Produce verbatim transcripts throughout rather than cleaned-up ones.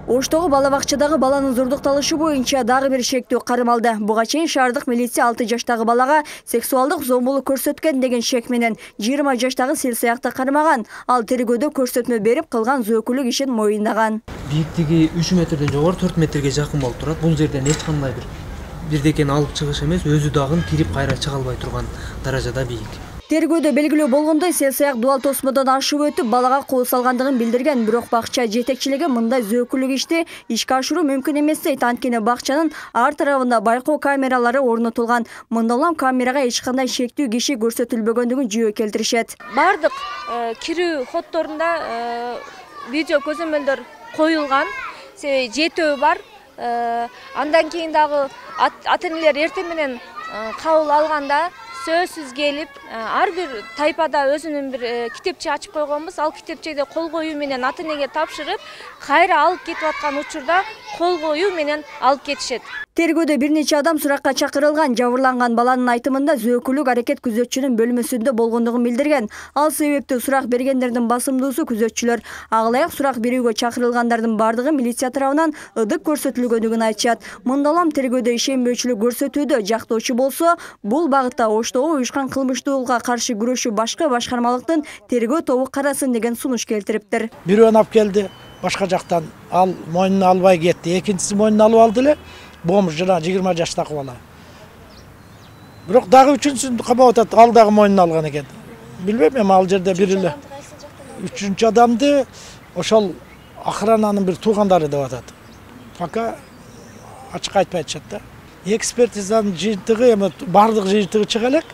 Оштогу бала бакчадагы баланын зордукталышы боюнча дагы бир шектүү кармалды. Буга чейин шаардык милиция алты жаштагы балага сексуалдык зомбулук көрсөткөн деген шек менен жыйырма жаштагы селсаякты кармаган. Ал тергөөдө көрсөтмө берип кылган зөөкүлүк ишин моюндаган. Бийиктиги үч метрден жогору төрт метрге жакын болуп турат. Бул жерден эч кандай бир бирдекени алып чыгыш эмес, өзү дагы кирип кайра чыга албай турган даражада бийик. Тергөөдө белгилүү болгондой, селсаяк дуал тосмодон ашып өтүп балага кол салгандыгын билдирген, бирок бакча жетекчилиги мындай зөөкүлүк ишти ишке ашыруу мүмкүн эмес дейт. Анткени бакчанын ар тарабында байкоо камералары орнотулган. Мында улам камерага эч кандай шектүү киши көрсөтүлбөгөндүгүн жүйө келтиришет. Бардык кирүү ходдорунда видео көзөмөлдөр коюлган, жетөө бар. Андан кийин дагы ата-энелер эртең менен кабыл алганда сөзсүз келип, ар бир тайпада өзүнүн бир китепче ачып койгонбуз. Ал китепчеде кол коюу менен ата-энеге тапшырып, кайра алып кетип аткан учурда кол коюу менен алып кетишет. Тергөөдө бир нече адам суракка чакырылган. Жабырланган баланын айтымында зөөкүлүк аракет күзөтчүнүн бөлмөсүндө болгондугун билдирген. Ал себептүү сурак бергендердин басымдуусу күзөтчүлөр. Агылайык сурак берүүгө чакырылгандардын бардыгы милиция тарабынан ыдык көрсөтүлгөндүгүн айтышат. Мында улам тергөөдө ишенбөөчүлүк көрсөтүүдө, жактоочу болсо, бул багытта Оштогу уюшкан кылмыштуулукка каршы күрөшүү башкы башкармалыктын тергөө тобу карасын деген сунуш келтириптир. Бирөөнү алып келди, башка жактан ал мойнуна албай кетти. Экинчиси мойнуна алып алды эле. Бомж жана жыйырма жаштагы бала. Бирок дагы үчүнчүсүн камап атат, ал дагы мойнуна алган экен. Билбейм, эми ал жерде бир эле. Үчүнчү адамды ошол охрананын бир туугандары деп атат. Пока ачык айтпай атышат да. Экспертизанын жыйынтыгы, эми бардык жыйынтыгы чыга элек.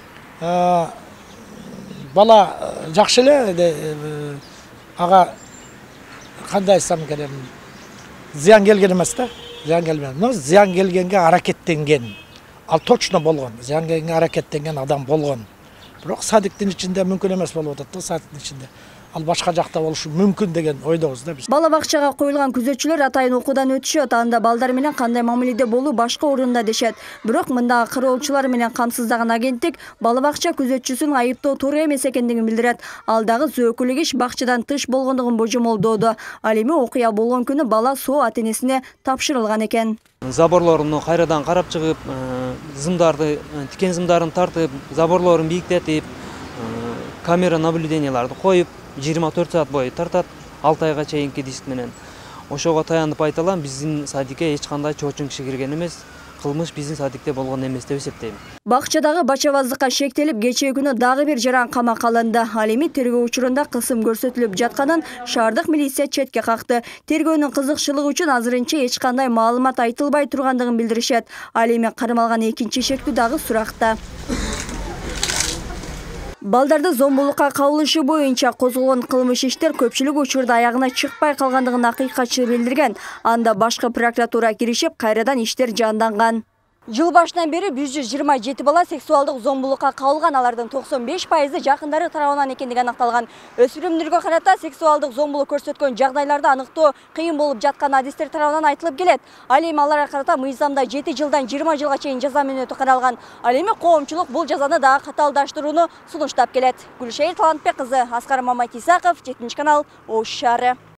Бала жакшы эле, ага кандай айтсам керек, зыян келген эмес да. Зыян келген. Но зыян келгенге аракеттенген. Ал точно болгон. Зыян келгенге аракеттенген адам болгон. Бирок садиктин ичинде мүмкүн эмес болуп атат да, садиктин ичинде. Ал башка жакта болушу мүмкүн деген ойдобуз да биз. Бала бакчага коюлган күзөтчүлөр атайын окуудан өтүшөт, анда балдар менен кандай мамиледе болуу башка орунда дешет. Бирок мындагы кароолчулар менен камсыздаган агенттик бала бакча күзөтчүсүн айыптоо туура эмес экендигин билдирет. Ал дагы зөөкүлүк иш бакчадан тыш болгондугун божомолдоодо. Ал эми окуя болгон күнү бала соо ата-энесине тапшырылган экен. Заборлоруну кайрадан карап чыгып, зымдарды, тикен зымдарын тартып, заборлорун бийиктетип, камера наблюденияларды коюп, жыйырма төрт саат бою тартат, алты айга чейинки диск менен. Ошого таянып айта алам, биздин садикке эч кандай чоочун киши кирген эмес. Кылмыш биздин садикте болгон эмес деп эсептейм. Бакчадагы бачабаздыкка шектелип, кечээ күнү дагы бир жаран камакка алынды. Ал эми тергөө учурунда кысым көрсөтүлүп жатканын шаардык милиция четке какты. Тергөөнүн кызыкчылыгы үчүн азырынча эч кандай маалымат айтылбай тургандыгын билдиришет. Ал эми кармалган экинчи шектүү дагы суракта. Балдарды зомбулукка кабылышы боюнча козголгон кылмыш иштер көпчүлүк учурда аягына чыкпай калгандыгын акыйкатчы билдирген. Анда башкы прокуратура киришип, кайрадан иштер жанданган. Жыл башынан бери жүз жыйырма жети бала сексуалдык зомбулукка кабылган, алардын токсон беш пайызы жакындары тарабынан экендиги аныкталган. Өспүрүмдөргө карата сексуалдык зомбулук көрсөткөн жагдайларды аныктоо кыйын болуп жаткан адистер тарабынан айтылып келет. Ал эми аларга карата мыйзамда жети жылдан жыйырма жылга чейин жаза мөөнөтү каралган. Ал эми коомчулук бул жазаны дагы катаалдаштырууну сунуштап келет. Гүлшайыр Талантбек кызы, Аскар Маматисаков, жетинчи канал, Ош шаары.